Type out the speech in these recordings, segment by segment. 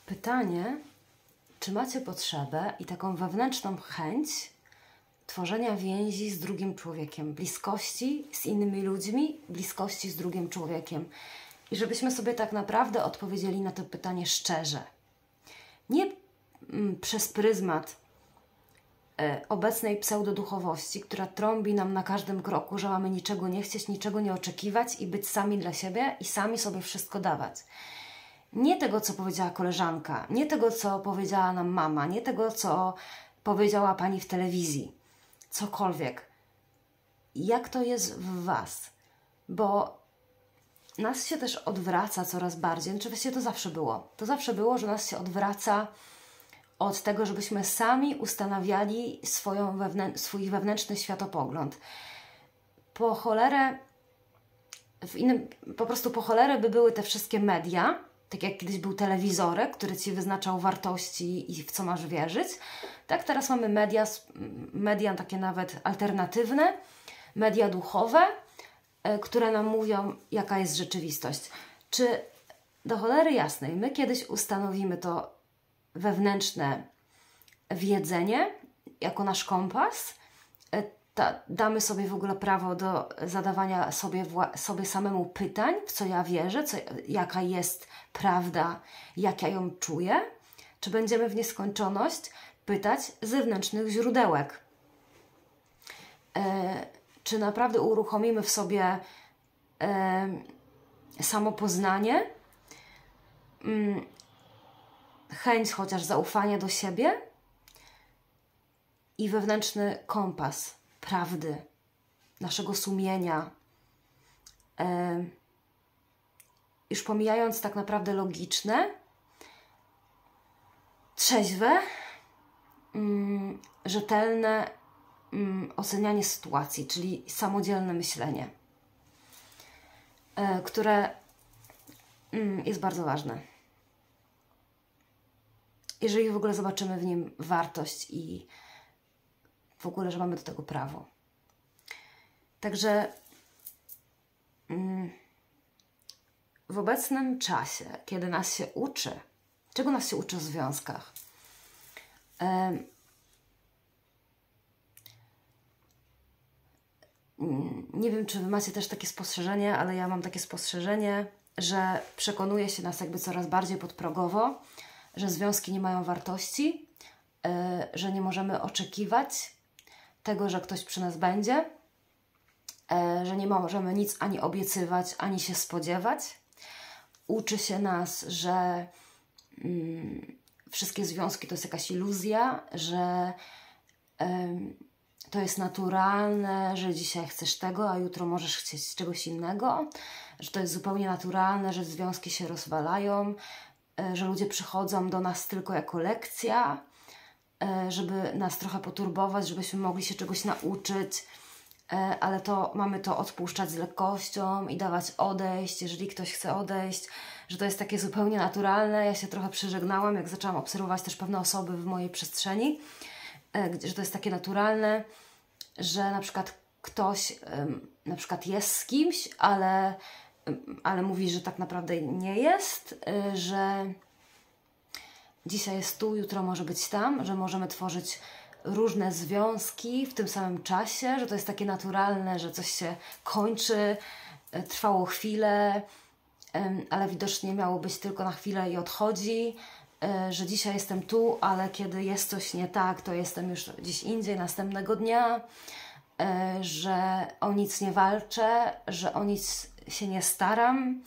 Pytanie, czy macie potrzebę i taką wewnętrzną chęć tworzenia więzi z drugim człowiekiem, bliskości z innymi ludźmi, bliskości z drugim człowiekiem. I żebyśmy sobie tak naprawdę odpowiedzieli na to pytanie szczerze. Nie przez pryzmat obecnej pseudoduchowości, która trąbi nam na każdym kroku, że mamy niczego nie chcieć, niczego nie oczekiwać i być sami dla siebie i sami sobie wszystko dawać. Nie tego, co powiedziała koleżanka, nie tego, co powiedziała nam mama, nie tego, co powiedziała pani w telewizji. Cokolwiek. Jak to jest w Was? Bo nas się też odwraca coraz bardziej. Znaczy właściwie to zawsze było. To zawsze było, że nas się odwraca od tego, żebyśmy sami ustanawiali swój wewnętrzny światopogląd. Po cholerę, po prostu po cholerę by były te wszystkie media, tak jak kiedyś był telewizorek, który Ci wyznaczał wartości i w co masz wierzyć. Tak teraz mamy media takie nawet alternatywne, media duchowe, które nam mówią, jaka jest rzeczywistość. Czy do cholery jasnej, my kiedyś ustanowimy to wewnętrzne wiedzenie jako nasz kompas, damy sobie w ogóle prawo do zadawania sobie samemu pytań, w co ja wierzę, jaka jest prawda, jak ja ją czuję, czy będziemy w nieskończoność pytać zewnętrznych źródełek. Czy naprawdę uruchomimy w sobie samopoznanie, chęć chociaż zaufania do siebie i wewnętrzny kompas prawdy, naszego sumienia. Już pomijając tak naprawdę logiczne, trzeźwe, rzetelne ocenianie sytuacji, czyli samodzielne myślenie, które jest bardzo ważne. Jeżeli w ogóle zobaczymy w nim wartość i w ogóle, że mamy do tego prawo. Także w obecnym czasie, kiedy nas się uczy, czego nas się uczy w związkach? Nie wiem, czy Wy macie też takie spostrzeżenie, ale ja mam takie spostrzeżenie, że przekonuje się nas jakby coraz bardziej podprogowo, że związki nie mają wartości, że nie możemy oczekiwać tego, że ktoś przy nas będzie, że nie możemy nic ani obiecywać, ani się spodziewać. Uczy się nas, że wszystkie związki to jest jakaś iluzja, że to jest naturalne, że dzisiaj chcesz tego, a jutro możesz chcieć czegoś innego, że to jest zupełnie naturalne, że związki się rozwalają, że ludzie przychodzą do nas tylko jako lekcja, żeby nas trochę poturbować, żebyśmy mogli się czegoś nauczyć, ale to mamy to odpuszczać z lekkością i dawać odejść, jeżeli ktoś chce odejść, że to jest takie zupełnie naturalne. Ja się trochę przeżegnałam, jak zaczęłam obserwować też pewne osoby w mojej przestrzeni, że to jest takie naturalne, że na przykład ktoś na przykład jest z kimś, ale mówi, że tak naprawdę nie jest, że dzisiaj jest tu, jutro może być tam, że możemy tworzyć różne związki w tym samym czasie, że to jest takie naturalne, że coś się kończy, trwało chwilę, ale widocznie miało być tylko na chwilę i odchodzi, że dzisiaj jestem tu, ale kiedy jest coś nie tak, to jestem już gdzieś indziej, następnego dnia, że o nic nie walczę, że o nic się nie staram,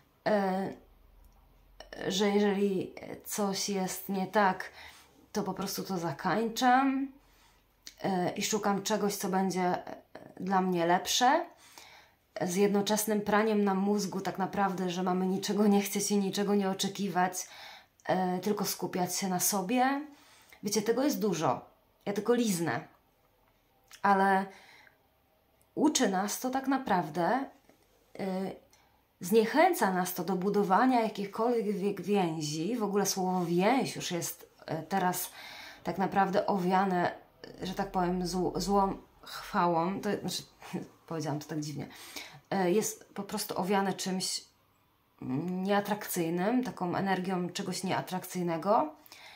że jeżeli coś jest nie tak, to po prostu to zakańczam i szukam czegoś, co będzie dla mnie lepsze, z jednoczesnym praniem na mózgu tak naprawdę, że mamy niczego nie chcieć i niczego nie oczekiwać, tylko skupiać się na sobie. Wiecie, tego jest dużo. Ja tylko liznę. Ale uczy nas to tak naprawdę, zniechęca nas to do budowania jakichkolwiek więzi. W ogóle słowo więź już jest teraz tak naprawdę owiane, że tak powiem, złą chwałą. To znaczy, powiedziałam to tak dziwnie. Jest po prostu owiane czymś nieatrakcyjnym, taką energią czegoś nieatrakcyjnego.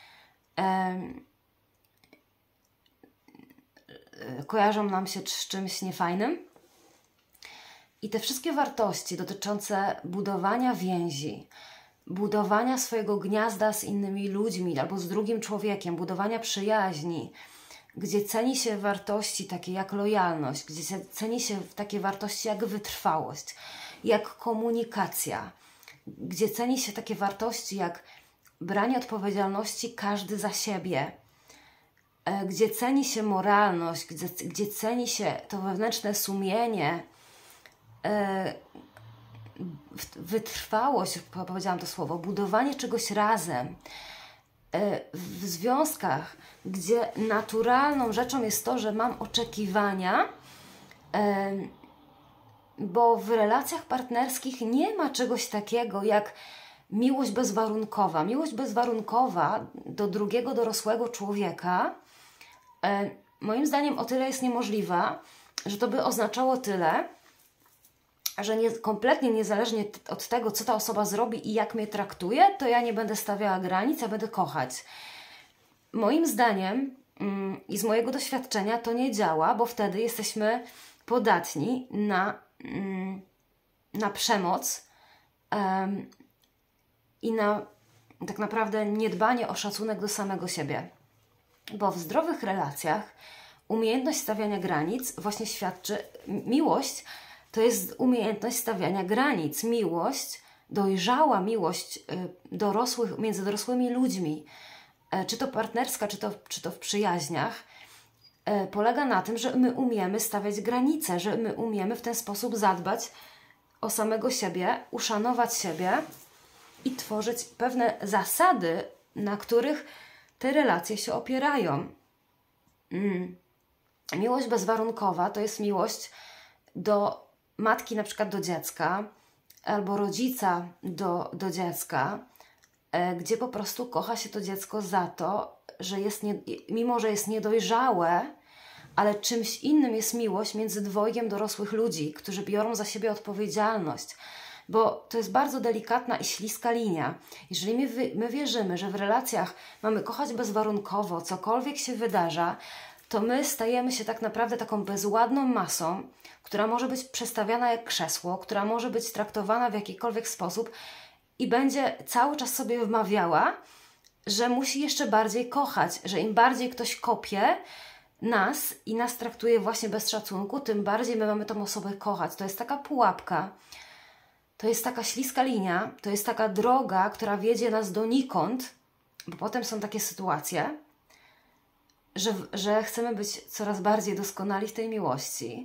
Kojarzą nam się z czymś niefajnym. I te wszystkie wartości dotyczące budowania więzi, budowania swojego gniazda z innymi ludźmi albo z drugim człowiekiem, budowania przyjaźni, gdzie ceni się wartości takie jak lojalność, gdzie ceni się takie wartości jak wytrwałość, jak komunikacja, gdzie ceni się takie wartości jak branie odpowiedzialności każdy za siebie, gdzie ceni się moralność, gdzie ceni się to wewnętrzne sumienie, wytrwałość, powiedziałam to słowo, budowanie czegoś razem, w związkach, gdzie naturalną rzeczą jest to, że mam oczekiwania, bo w relacjach partnerskich nie ma czegoś takiego jak miłość bezwarunkowa. Miłość bezwarunkowa do drugiego dorosłego człowieka moim zdaniem o tyle jest niemożliwa, że to by oznaczało tyle, że kompletnie niezależnie od tego, co ta osoba zrobi i jak mnie traktuje, to ja nie będę stawiała granic, a będę kochać. Moim zdaniem i z mojego doświadczenia to nie działa, bo wtedy jesteśmy podatni na przemoc i na tak naprawdę niedbanie o szacunek do samego siebie. Bo w zdrowych relacjach umiejętność stawiania granic właśnie świadczy, miłość to jest umiejętność stawiania granic. Miłość, dojrzała miłość między dorosłymi ludźmi, czy to partnerska, czy to w przyjaźniach, polega na tym, że my umiemy stawiać granice, że my umiemy w ten sposób zadbać o samego siebie, uszanować siebie i tworzyć pewne zasady, na których te relacje się opierają. Miłość bezwarunkowa to jest miłość do matki na przykład do dziecka albo rodzica do dziecka, gdzie po prostu kocha się to dziecko za to, że mimo że jest niedojrzałe, ale czymś innym jest miłość między dwojgiem dorosłych ludzi, którzy biorą za siebie odpowiedzialność. Bo to jest bardzo delikatna i śliska linia. Jeżeli my wierzymy, że w relacjach mamy kochać bezwarunkowo, cokolwiek się wydarza, to my stajemy się tak naprawdę taką bezładną masą, która może być przestawiana jak krzesło, która może być traktowana w jakikolwiek sposób i będzie cały czas sobie wmawiała, że musi jeszcze bardziej kochać, że im bardziej ktoś kopie nas i nas traktuje właśnie bez szacunku, tym bardziej my mamy tą osobę kochać. To jest taka pułapka, to jest taka śliska linia, to jest taka droga, która wiedzie nas donikąd, bo potem są takie sytuacje, że chcemy być coraz bardziej doskonali w tej miłości.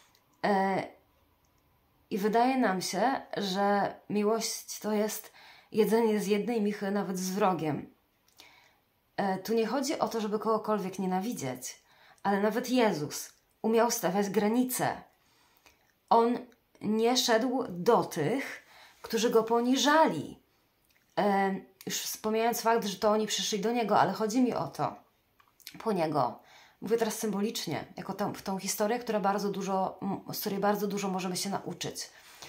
I wydaje nam się, że miłość to jest jedzenie z jednej michy nawet z wrogiem. Tu nie chodzi o to, żeby kogokolwiek nienawidzieć, ale nawet Jezus umiał stawiać granice. On nie szedł do tych, którzy Go poniżali. Już wspomniając fakt, że to oni przyszli do Niego, ale chodzi mi o to, po Niego. Mówię teraz symbolicznie, jako w tą historię, z której bardzo dużo możemy się nauczyć.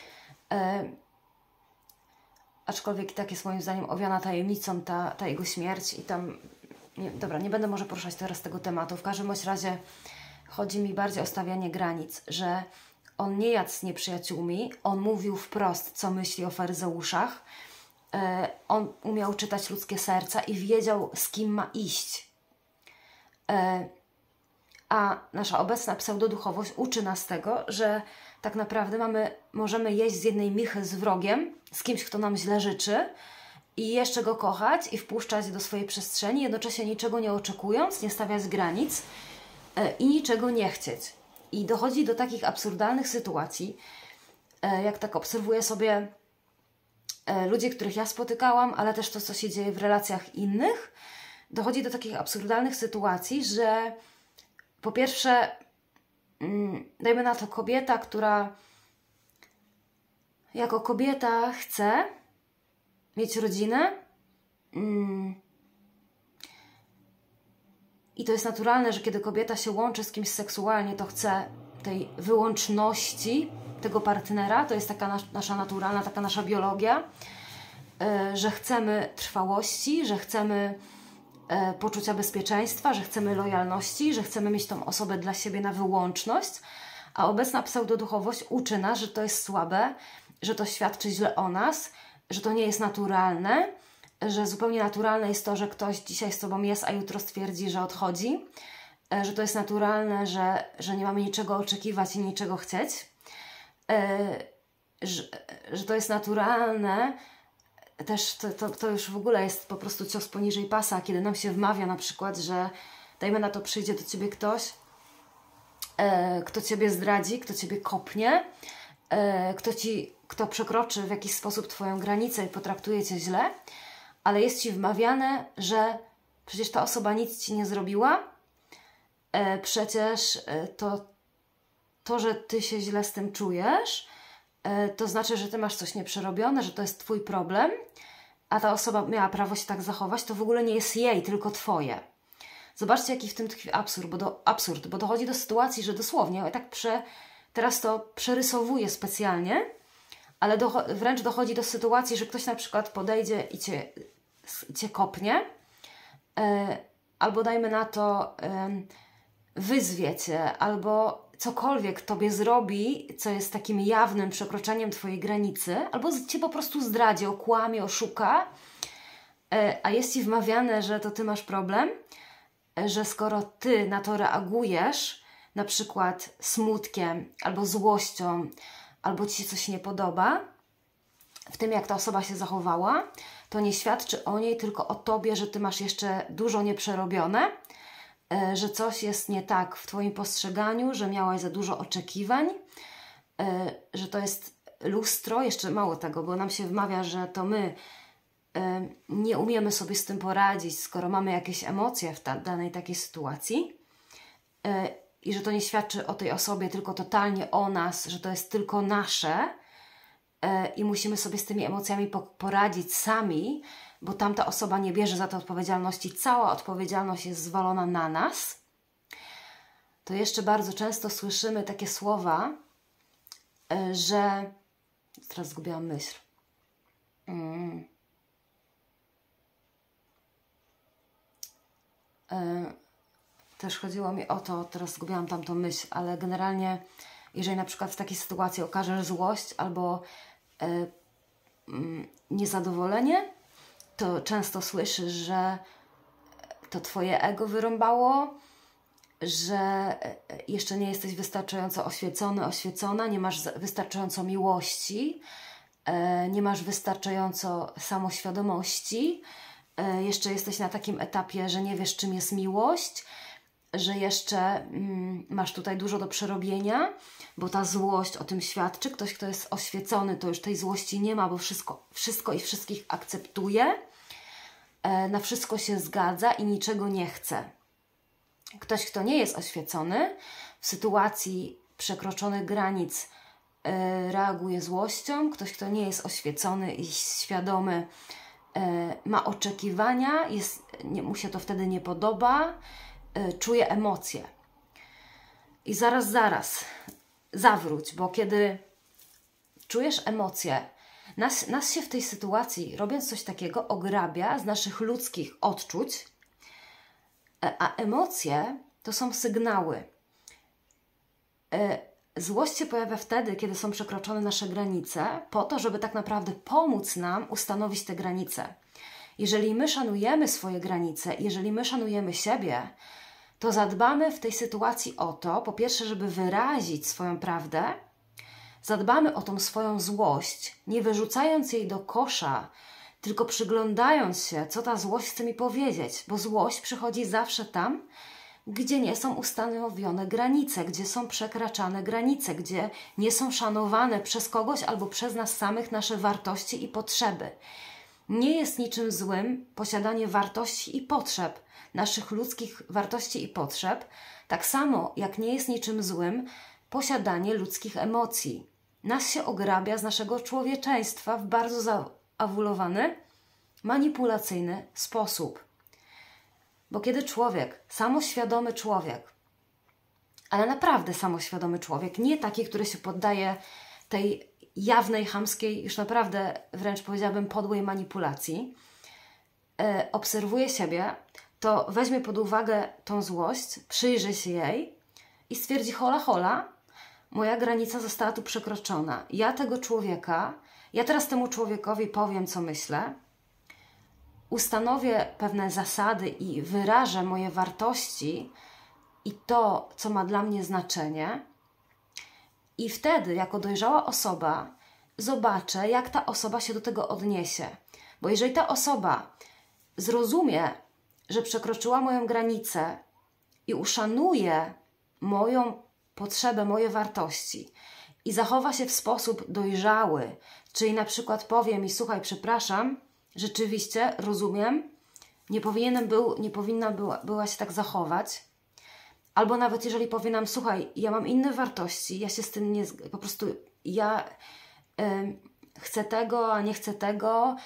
Aczkolwiek i tak jest moim zdaniem owiana tajemnicą ta jego śmierć i tam... nie będę może poruszać teraz tego tematu. W każdym bądź razie chodzi mi bardziej o stawianie granic, że on nie jadł z nieprzyjaciółmi, on mówił wprost, co myśli o faryzeuszach. On umiał czytać ludzkie serca i wiedział, z kim ma iść. A nasza obecna pseudoduchowość uczy nas tego, że tak naprawdę możemy jeść z jednej michy z wrogiem, z kimś, kto nam źle życzy i jeszcze go kochać i wpuszczać do swojej przestrzeni, jednocześnie niczego nie oczekując, nie stawiać granic i niczego nie chcieć. I dochodzi do takich absurdalnych sytuacji, jak tak obserwuję sobie ludzi, których ja spotykałam, ale też to, co się dzieje w relacjach innych, dochodzi do takich absurdalnych sytuacji, że po pierwsze, dajmy na to kobieta, która jako kobieta chce mieć rodzinę i to jest naturalne, że kiedy kobieta się łączy z kimś seksualnie, to chce tej wyłączności, tego partnera, to jest taka nasza naturalna, taka nasza biologia, że chcemy trwałości, że chcemy poczucia bezpieczeństwa, że chcemy lojalności, że chcemy mieć tą osobę dla siebie na wyłączność, a obecna pseudoduchowość uczy nas, że to jest słabe, że to świadczy źle o nas, że to nie jest naturalne, że zupełnie naturalne jest to, że ktoś dzisiaj z Tobą jest, a jutro stwierdzi, że odchodzi, że to jest naturalne, że nie mamy niczego oczekiwać i niczego chcieć, że to jest naturalne, też to już w ogóle jest po prostu cios poniżej pasa, kiedy nam się wmawia na przykład, że dajmy na to, przyjdzie do Ciebie ktoś, kto Ciebie zdradzi, kto Ciebie kopnie, kto przekroczy w jakiś sposób Twoją granicę i potraktuje Cię źle, ale jest Ci wmawiane, że przecież ta osoba nic Ci nie zrobiła, przecież to, że Ty się źle z tym czujesz, to znaczy, że Ty masz coś nieprzerobione, że to jest Twój problem, a ta osoba miała prawo się tak zachować, to w ogóle nie jest jej, tylko Twoje. Zobaczcie, jaki w tym tkwi absurd, bo dochodzi do sytuacji, że dosłownie, ja tak teraz to przerysowuję specjalnie, ale wręcz dochodzi do sytuacji, że ktoś na przykład podejdzie i Cię kopnie, albo dajmy na to, wyzwie Cię, albo cokolwiek Tobie zrobi, co jest takim jawnym przekroczeniem Twojej granicy, albo Cię po prostu zdradzi, okłamie, oszuka, a jest Ci wmawiane, że to Ty masz problem, że skoro Ty na to reagujesz, na przykład smutkiem, albo złością, albo Ci się coś nie podoba, w tym jak ta osoba się zachowała, to nie świadczy o niej, tylko o Tobie, że Ty masz jeszcze dużo nieprzerobione, że coś jest nie tak w Twoim postrzeganiu, że miałaś za dużo oczekiwań, że to jest lustro, jeszcze mało tego, bo nam się wmawia, że to my nie umiemy sobie z tym poradzić, skoro mamy jakieś emocje w danej takiej sytuacji i że to nie świadczy o tej osobie, tylko totalnie o nas, że to jest tylko nasze i musimy sobie z tymi emocjami poradzić sami, bo tamta osoba nie bierze za to odpowiedzialności, cała odpowiedzialność jest zwalona na nas, to jeszcze bardzo często słyszymy takie słowa, że... Teraz zgubiłam myśl. Też chodziło mi o to, teraz zgubiłam tamtą myśl, ale generalnie jeżeli na przykład w takiej sytuacji okażesz złość albo niezadowolenie, to często słyszysz, że to Twoje ego wyrąbało, że jeszcze nie jesteś wystarczająco oświecony, oświecona, nie masz wystarczająco miłości, nie masz wystarczająco samoświadomości, jeszcze jesteś na takim etapie, że nie wiesz, czym jest miłość, że jeszcze masz tutaj dużo do przerobienia, bo ta złość o tym świadczy. Ktoś, kto jest oświecony, to już tej złości nie ma, bo wszystko i wszystkich akceptuje, na wszystko się zgadza i niczego nie chce. Ktoś, kto nie jest oświecony, w sytuacji przekroczonych granic reaguje złością. Ktoś, kto nie jest oświecony i świadomy, ma oczekiwania, mu się to wtedy nie podoba, czuje emocje. I zaraz, zawróć, bo kiedy czujesz emocje, nas się w tej sytuacji, robiąc coś takiego, ograbia z naszych ludzkich odczuć, a emocje to są sygnały. Złość się pojawia wtedy, kiedy są przekroczone nasze granice, po to, żeby tak naprawdę pomóc nam ustanowić te granice. Jeżeli my szanujemy swoje granice, jeżeli my szanujemy siebie, to zadbamy w tej sytuacji o to, po pierwsze, żeby wyrazić swoją prawdę, zadbamy o tą swoją złość, nie wyrzucając jej do kosza, tylko przyglądając się, co ta złość chce mi powiedzieć, bo złość przychodzi zawsze tam, gdzie nie są ustanowione granice, gdzie są przekraczane granice, gdzie nie są szanowane przez kogoś albo przez nas samych nasze wartości i potrzeby. Nie jest niczym złym posiadanie wartości i potrzeb, naszych ludzkich wartości i potrzeb, tak samo jak nie jest niczym złym posiadanie ludzkich emocji. Nas się ograbia z naszego człowieczeństwa w bardzo zaawulowany, manipulacyjny sposób. Bo kiedy człowiek, samoświadomy człowiek, ale naprawdę samoświadomy człowiek, nie taki, który się poddaje tej jawnej, chamskiej, już naprawdę wręcz powiedziałabym podłej manipulacji, obserwuje siebie, to weźmie pod uwagę tą złość, przyjrzy się jej i stwierdzi: hola, hola, moja granica została tu przekroczona. Ja teraz temu człowiekowi powiem, co myślę, ustanowię pewne zasady i wyrażę moje wartości i to, co ma dla mnie znaczenie. I wtedy, jako dojrzała osoba, zobaczę, jak ta osoba się do tego odniesie. Bo jeżeli ta osoba zrozumie, że przekroczyła moją granicę i uszanuje moją potrzebę, moje wartości i zachowa się w sposób dojrzały, czyli na przykład powie mi: słuchaj, przepraszam, rzeczywiście, rozumiem, nie powinna była się tak zachować. Albo nawet jeżeli powie nam: słuchaj, ja mam inne wartości, ja się z tym nie... Po prostu ja chcę tego, a nie chcę tego,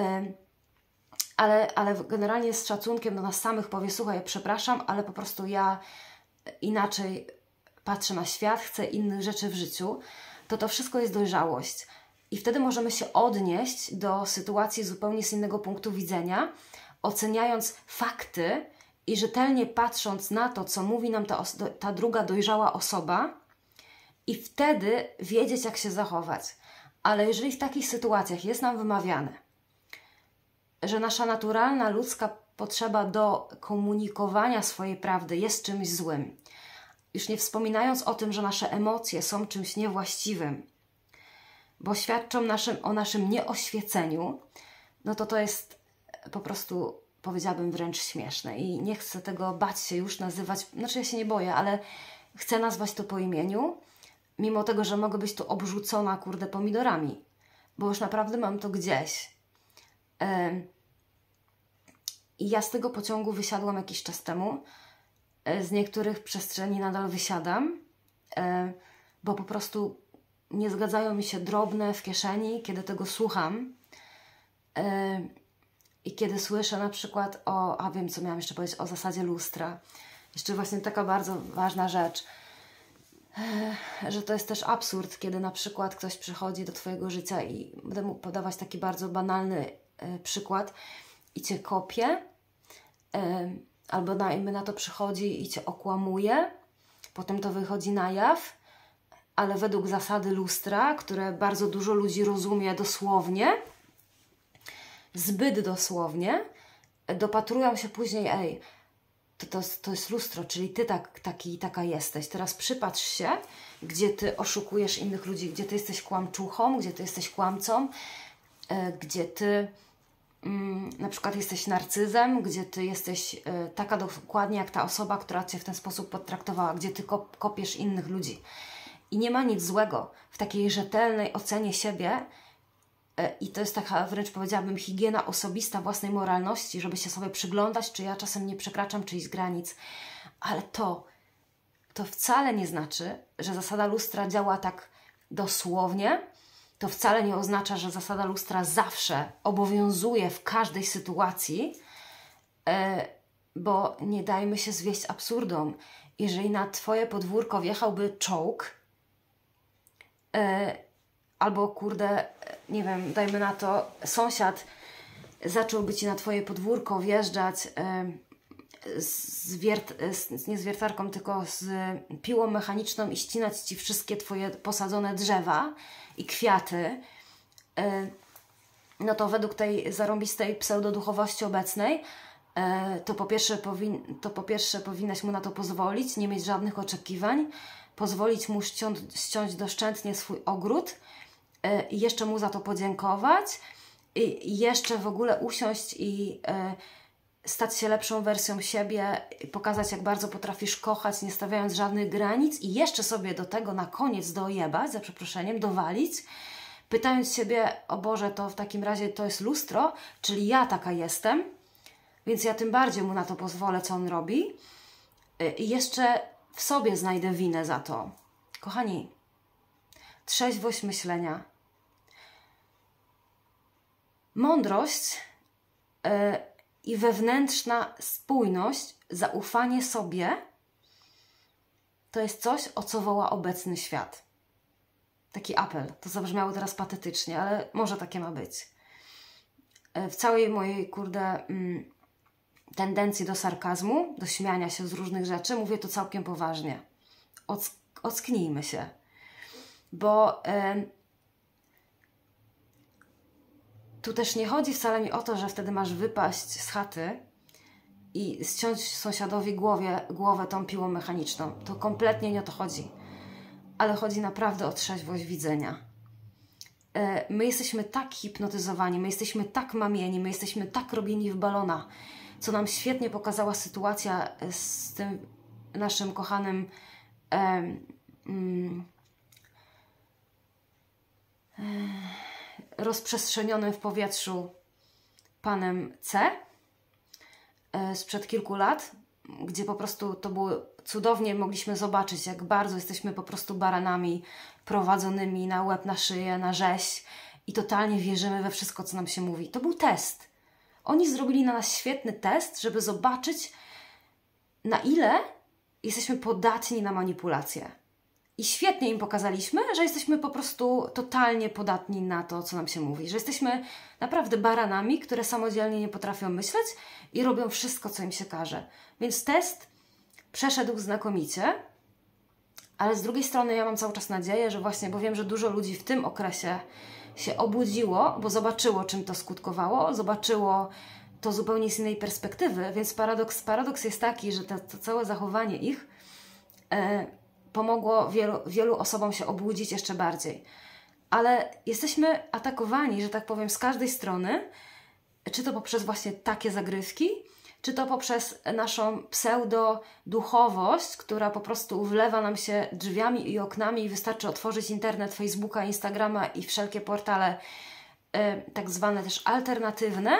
ale generalnie z szacunkiem do nas samych powie: słuchaj, przepraszam, ale po prostu ja inaczej patrzę na świat, chcę innych rzeczy w życiu, to wszystko jest dojrzałość. I wtedy możemy się odnieść do sytuacji zupełnie z innego punktu widzenia, oceniając fakty i rzetelnie patrząc na to, co mówi nam ta druga dojrzała osoba, i wtedy wiedzieć, jak się zachować. Ale jeżeli w takich sytuacjach jest nam wymawiane, że nasza naturalna ludzka potrzeba do komunikowania swojej prawdy jest czymś złym, już nie wspominając o tym, że nasze emocje są czymś niewłaściwym, bo świadczą o naszym nieoświeceniu, no to jest po prostu, powiedziałabym, wręcz śmieszne. I nie chcę tego bać się już nazywać, znaczy ja się nie boję, ale chcę nazwać to po imieniu, mimo tego, że mogę być tu obrzucona, pomidorami, bo już naprawdę mam to gdzieś. I ja z tego pociągu wysiadłam jakiś czas temu. Z niektórych przestrzeni nadal wysiadam, bo po prostu nie zgadzają mi się drobne w kieszeni, kiedy tego słucham. I kiedy słyszę na przykład wiem, co miałam jeszcze powiedzieć, o zasadzie lustra. Jeszcze właśnie taka bardzo ważna rzecz, że to jest też absurd, kiedy na przykład ktoś przychodzi do Twojego życia, i będę mógł podawać taki bardzo banalny przykład, i Cię kopie, albo dajmy na to, przychodzi i Cię okłamuje, potem to wychodzi na jaw, ale według zasady lustra, które bardzo dużo ludzi rozumie dosłownie, zbyt dosłownie, dopatrują się później: ej, to jest lustro, czyli Ty taka jesteś. Teraz przypatrz się, gdzie Ty oszukujesz innych ludzi, gdzie Ty jesteś kłamczuchą, gdzie Ty jesteś kłamcą, gdzie Ty na przykład jesteś narcyzem, gdzie Ty jesteś taka dokładnie jak ta osoba, która Cię w ten sposób potraktowała, gdzie Ty kopiesz innych ludzi. I nie ma nic złego w takiej rzetelnej ocenie siebie, i to jest taka, wręcz powiedziałabym, higiena osobista własnej moralności, żeby się sobie przyglądać, czy ja czasem nie przekraczam czyichś granic. Ale to wcale nie znaczy, że zasada lustra działa tak dosłownie. To wcale nie oznacza, że zasada lustra zawsze obowiązuje w każdej sytuacji, bo nie dajmy się zwieść absurdom. Jeżeli na Twoje podwórko wjechałby czołg, albo nie wiem, dajmy na to, sąsiad zacząłby Ci na Twoje podwórko wjeżdżać nie z wiertarką, tylko z piłą mechaniczną i ścinać Ci wszystkie Twoje posadzone drzewa i kwiaty, no to według tej zarąbistej pseudoduchowości obecnej, to po pierwsze powinnaś mu na to pozwolić, nie mieć żadnych oczekiwań, pozwolić mu ściąć doszczętnie swój ogród, i jeszcze mu za to podziękować, i jeszcze w ogóle usiąść i stać się lepszą wersją siebie, pokazać, jak bardzo potrafisz kochać, nie stawiając żadnych granic, i jeszcze sobie do tego na koniec dojebać, za przeproszeniem, dowalić, pytając siebie: o Boże, to w takim razie to jest lustro, czyli ja taka jestem, więc ja tym bardziej mu na to pozwolę, co on robi, i jeszcze w sobie znajdę winę za to. Kochani, trzeźwość myślenia, mądrość i wewnętrzna spójność, zaufanie sobie, to jest coś, o co woła obecny świat. taki apel. To zabrzmiało teraz patetycznie, ale może takie ma być. W całej mojej, tendencji do sarkazmu, do śmiania się z różnych rzeczy, mówię to całkiem poważnie. Ocknijmy się. Bo tu też nie chodzi wcale mi o to, że wtedy masz wypaść z chaty i ściąć sąsiadowi głowę tą piłą mechaniczną. To kompletnie nie o to chodzi. Ale chodzi naprawdę o trzeźwość widzenia. My jesteśmy tak hipnotyzowani, my jesteśmy tak mamieni, my jesteśmy tak robieni w balona, co nam świetnie pokazała sytuacja z tym naszym kochanym rozprzestrzenionym w powietrzu panem C sprzed kilku lat, gdzie po prostu to było cudownie, mogliśmy zobaczyć, jak bardzo jesteśmy po prostu baranami prowadzonymi na łeb, na szyję, na rzeź i totalnie wierzymy we wszystko, co nam się mówi. To był test. Oni zrobili na nas świetny test, żeby zobaczyć, na ile jesteśmy podatni na manipulacje. I świetnie im pokazaliśmy, że jesteśmy po prostu totalnie podatni na to, co nam się mówi. Że jesteśmy naprawdę baranami, które samodzielnie nie potrafią myśleć i robią wszystko, co im się każe. Więc test przeszedł znakomicie, ale z drugiej strony ja mam cały czas nadzieję, że właśnie, bo wiem, że dużo ludzi w tym okresie się obudziło, bo zobaczyło, czym to skutkowało, zobaczyło to zupełnie z innej perspektywy, więc paradoks jest taki, że to całe zachowanie ich pomogło wielu osobom się obudzić jeszcze bardziej. Ale jesteśmy atakowani, że tak powiem, z każdej strony, czy to poprzez właśnie takie zagrywki, czy to poprzez naszą pseudo-duchowość, która po prostu wlewa nam się drzwiami i oknami i wystarczy otworzyć internet, Facebooka, Instagrama i wszelkie portale tak zwane też alternatywne,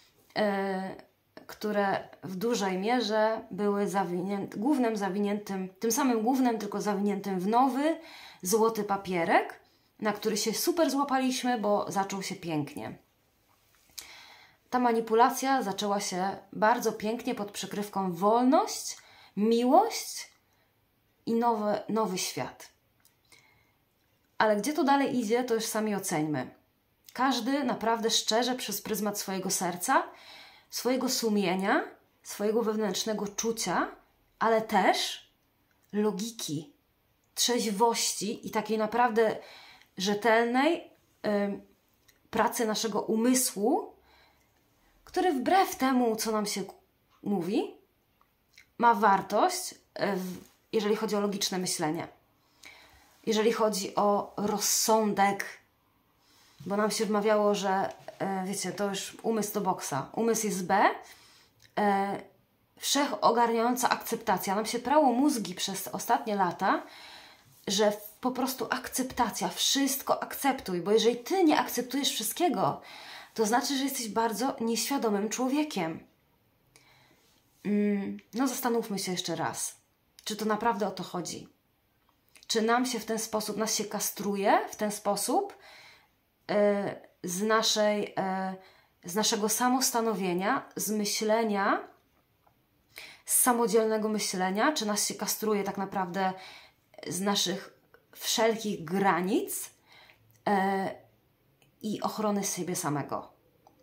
które w dużej mierze były gównem zawiniętym, tym samym gównem, tylko zawiniętym w nowy, złoty papierek, na który się super złapaliśmy, bo zaczął się pięknie. Ta manipulacja zaczęła się bardzo pięknie pod przykrywką wolność, miłość i nowy świat. Ale gdzie to dalej idzie, to już sami oceńmy. Każdy naprawdę szczerze przez pryzmat swojego serca, swojego sumienia, swojego wewnętrznego czucia, ale też logiki, trzeźwości i takiej naprawdę rzetelnej pracy naszego umysłu, który wbrew temu, co nam się mówi, ma wartość, jeżeli chodzi o logiczne myślenie. Jeżeli chodzi o rozsądek, bo nam się wmawiało, że wiecie, to już umysł do boksa. Umysł jest B, wszechogarniająca akceptacja. Nam się prało mózgi przez ostatnie lata, że po prostu akceptacja, wszystko akceptuj, bo jeżeli Ty nie akceptujesz wszystkiego, to znaczy, że jesteś bardzo nieświadomym człowiekiem. No zastanówmy się jeszcze raz, czy to naprawdę o to chodzi. Czy nam się w ten sposób, nas się kastruje w ten sposób z naszego samostanowienia, z myślenia, z samodzielnego myślenia, czy nas się kastruje tak naprawdę z naszych wszelkich granic i ochrony siebie samego.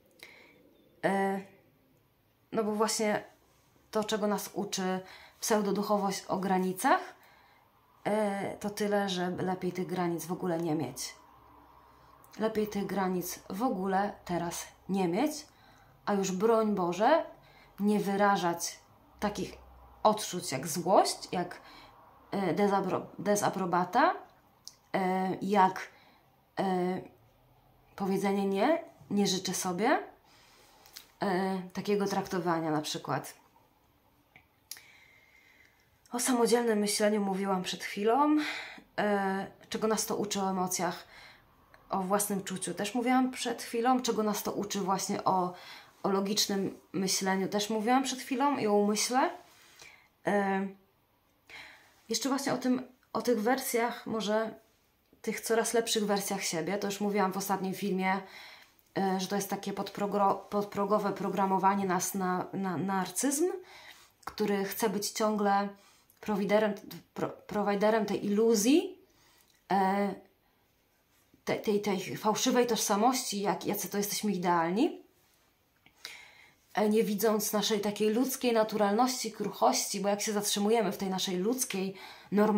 No bo właśnie to, czego nas uczy pseudoduchowość o granicach, to tyle, że lepiej tych granic w ogóle nie mieć. Lepiej tych granic w ogóle teraz nie mieć, a już broń Boże nie wyrażać takich odczuć jak złość, jak dezaprobata, jak powiedzenie nie życzę sobie, takiego traktowania na przykład. O samodzielnym myśleniu mówiłam przed chwilą, czego nas to uczy o emocjach, o własnym czuciu też mówiłam przed chwilą, czego nas to uczy właśnie o logicznym myśleniu też mówiłam przed chwilą i o umyśle. Jeszcze właśnie o tych wersjach, może tych coraz lepszych wersjach siebie, to już mówiłam w ostatnim filmie, że to jest takie podprogowe programowanie nas na narcyzm, który chce być ciągle prowajderem tej iluzji tej fałszywej tożsamości, jacy to jesteśmy idealni, nie widząc naszej takiej ludzkiej naturalności, kruchości, bo jak się zatrzymujemy w tej naszej ludzkiej normalności,